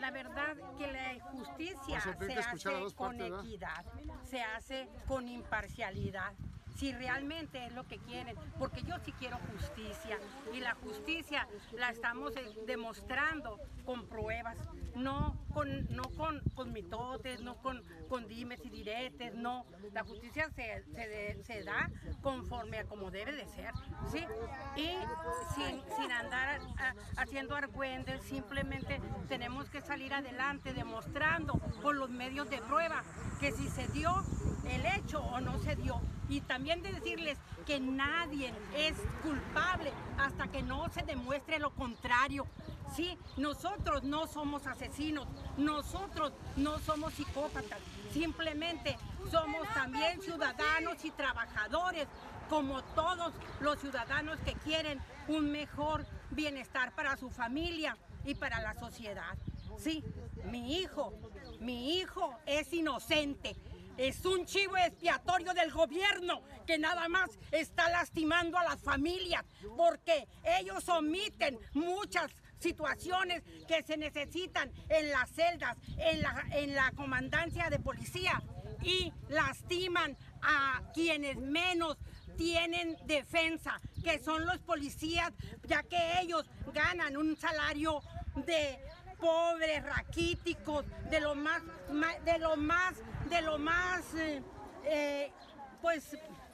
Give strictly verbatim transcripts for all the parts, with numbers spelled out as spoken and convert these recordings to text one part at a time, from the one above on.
la verdad que la justicia se hace con equidad, se hace con imparcialidad. Si realmente es lo que quieren, porque yo sí quiero justicia y la justicia la estamos demostrando con pruebas, no con, no con, con mitotes, no con, con dimes y diretes, no, la justicia se, se, se da conforme a como debe de ser, ¿sí? Y sin, sin andar a, haciendo argüendes, simplemente tenemos que salir adelante demostrando con los medios de prueba que si se dio el hecho o no se dio. Y también de decirles que nadie es culpable hasta que no se demuestre lo contrario. Sí, nosotros no somos asesinos, nosotros no somos psicópatas, simplemente somos también ciudadanos y trabajadores, como todos los ciudadanos que quieren un mejor bienestar para su familia y para la sociedad. Sí, mi hijo, mi hijo es inocente. Es un chivo expiatorio del gobierno que nada más está lastimando a las familias porque ellos omiten muchas situaciones que se necesitan en las celdas, en la, en la comandancia de policía y lastiman a quienes menos tienen defensa, que son los policías, ya que ellos ganan un salario de pobres, raquíticos, de lo más, de lo más, de lo más, eh, eh, pues,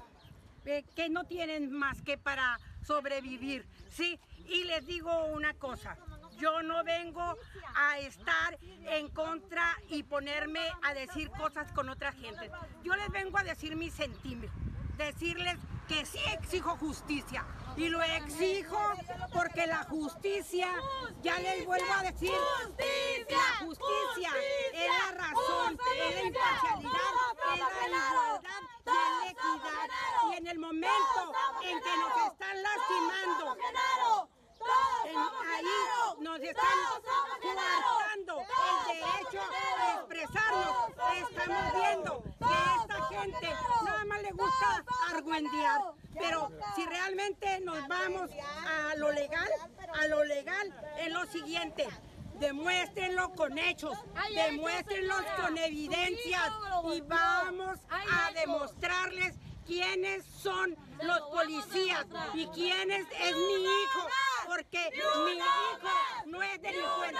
eh, que no tienen más que para sobrevivir, ¿sí? Y les digo una cosa, yo no vengo a estar en contra y ponerme a decir cosas con otra gente. Yo les vengo a decir mi sentir, decirles que sí exijo justicia y lo exijo porque la justicia, ya les vuelvo a decir, ¡Justicia! la justicia es la razón, es la imparcialidad, es la igualdad y es la equidad. Y en el momento en que nos están lastimando, en, ahí nos están coartando el derecho a expresarnos, estamos viendo que esta gente nada más le gusta argüendear, pero si realmente nos vamos a lo legal, a lo legal es lo siguiente. Demuéstrenlo con hechos, demuéstrenlo con evidencias y vamos a demostrarles quiénes son los policías y quién es, es mi hijo, porque mi hijo no es delincuente.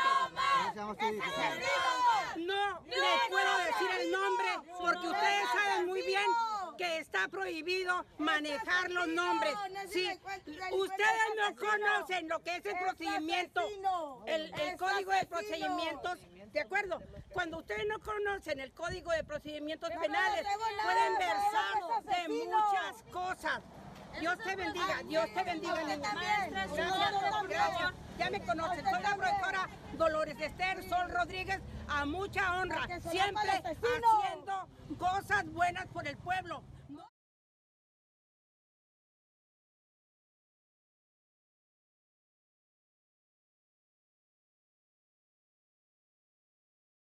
No les puedo decir el nombre porque ustedes saben muy bien que está prohibido manejar los nombres. Sí, ustedes no conocen lo que es el procedimiento, el, el código de procedimientos, ¿de acuerdo? Cuando ustedes no conocen el código de procedimientos penales, pueden versar de muchas cosas. Dios te bendiga, Dios te bendiga. Gracias, gracias. Ya me conocen, soy la profesora Dolores Esther Sol Rodríguez, a mucha honra, siempre haciendo cosas buenas por el pueblo.